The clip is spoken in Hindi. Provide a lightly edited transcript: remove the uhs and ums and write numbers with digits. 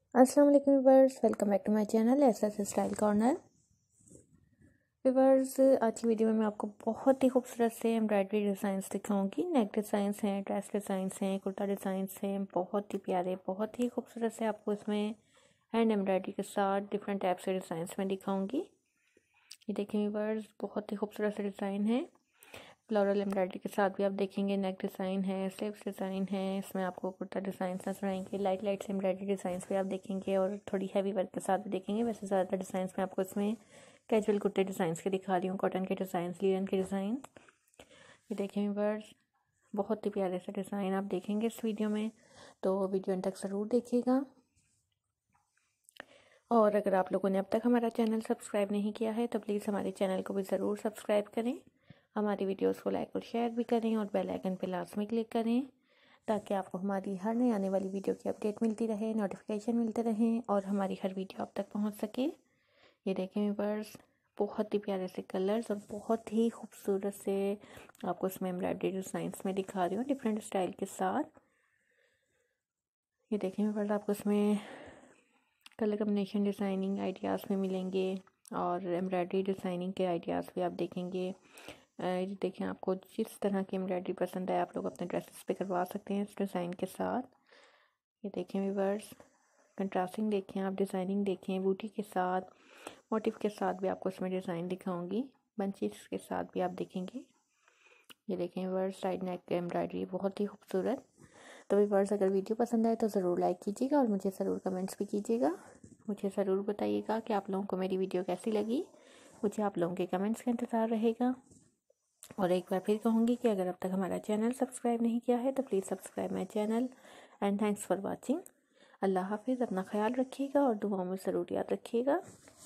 अस्सलाम वालेकुम viewers, welcome back to my channel S style corner. Viewers, आज की वीडियो में मैं आपको बहुत ही खूबसूरत से एम्ब्रॉयडरी डिज़ाइंस दिखाऊंगी। नेक डिज़ाइंस हैं, ड्रेस डिज़ाइंस हैं, कुर्ता डिज़ाइंस हैं, बहुत ही प्यारे, बहुत ही खूबसूरत से आपको इसमें हैंड एम्ब्रॉयडरी के साथ डिफरेंट टाइप से डिज़ाइंस में दिखाऊंगी। ये देखें व्यूअर्स, बहुत ही खूबसूरत से डिज़ाइन है। फ्लोरल एम्ब्रॉयडरी के साथ भी आप देखेंगे नेक डिज़ाइन है, स्लीव्स डिज़ाइन है, इसमें आपको कुर्ता डिज़ाइन नजर आएंगे। लाइट लाइट से एम्ब्रॉयडरी डिज़ाइंस भी आप देखेंगे और थोड़ी हैवी वर्क के साथ भी देखेंगे। वैसे ज़्यादातर डिज़ाइंस में आपको इसमें कैजुअल कुर्ते डिज़ाइंस के दिखा रही हूँ, कॉटन के डिज़ाइन, लिनन के डिज़ाइन। ये देखें व्यूअर्स, बहुत ही प्यारे से डिज़ाइन आप देखेंगे इस वीडियो में, तो वीडियो अंत तक ज़रूर देखिएगा। और अगर आप लोगों ने अब तक हमारा चैनल सब्सक्राइब नहीं किया है तो प्लीज़ हमारे चैनल को भी ज़रूर सब्सक्राइब करें। हमारी वीडियोस को लाइक और शेयर भी करें और बेल आइकन पे लाजमी क्लिक करें ताकि आपको हमारी हर नई आने वाली वीडियो की अपडेट मिलती रहे, नोटिफिकेशन मिलते रहें और हमारी हर वीडियो आप तक पहुंच सके। ये देखें व्यूअर्स, बहुत ही प्यारे से कलर्स और बहुत ही खूबसूरत से आपको इसमें एम्ब्रॉयडरी डिज़ाइंस में दिखा रही हूँ डिफरेंट स्टाइल के साथ। ये देखें व्यूअर्स, आपको इसमें कलर कम्बिनेशन डिज़ाइनिंग आइडियाज़ में मिलेंगे और एम्ब्रॉयडरी डिज़ाइनिंग के आइडियाज़ भी आप देखेंगे। ये देखें, आपको जिस तरह की एम्ब्रॉयडरी पसंद है आप लोग अपने ड्रेसेस पे करवा सकते हैं इस डिज़ाइन के साथ। ये देखें व्यूअर्स, कंट्रास्टिंग देखें आप, डिज़ाइनिंग देखें, बूटी के साथ, मोटिव के साथ भी आपको इसमें डिज़ाइन दिखाऊंगी, बंचेस के साथ भी आप देखेंगे। ये देखें व्यूअर्स, साइड नेक एम्ब्रॉयडरी बहुत ही खूबसूरत। तो व्यूअर्स, अगर वीडियो पसंद आए तो ज़रूर लाइक कीजिएगा और मुझे ज़रूर कमेंट्स भी कीजिएगा। मुझे ज़रूर बताइएगा कि आप लोगों को मेरी वीडियो कैसी लगी। मुझे आप लोगों के कमेंट्स का इंतज़ार रहेगा। और एक बार फिर कहूँगी कि अगर अब तक हमारा चैनल सब्सक्राइब नहीं किया है तो please subscribe my channel and thanks for watching. अल्लाह हाफिज़, अपना ख्याल रखिएगा और दुआओं में ज़रूर याद रखिएगा।